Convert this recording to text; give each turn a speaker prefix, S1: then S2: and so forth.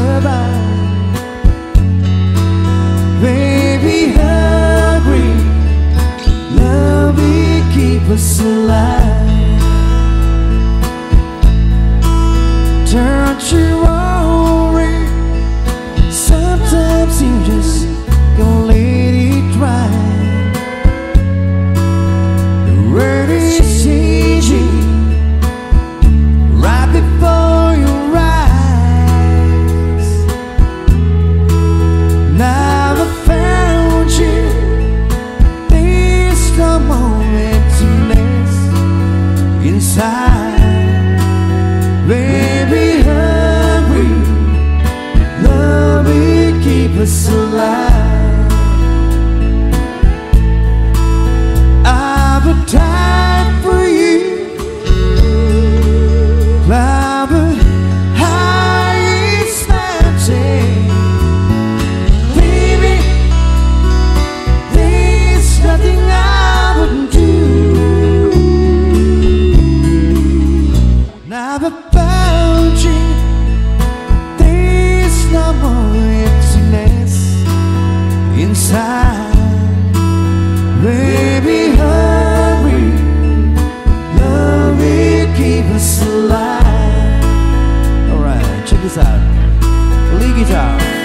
S1: survive. Baby, hungry, love will keep us alive. Don't you worry, sometimes you just gonna let it dry. The world is changing right before your eyes. Now I found you, there's no more emptiness inside. Baby, hungry, love will keep us alive. I would die for you, climb the highest mountain. Baby, there's nothing I wouldn't do. Now I found you, there's no more emptiness inside. Baby, hurry, love will keep us alive. Alright, check this out. Lead guitar.